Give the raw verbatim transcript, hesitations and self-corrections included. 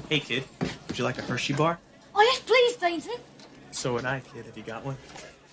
Hey, kid. Would you like a Hershey bar? Oh, yes, please, Daisy. So would I, kid. Have you got one?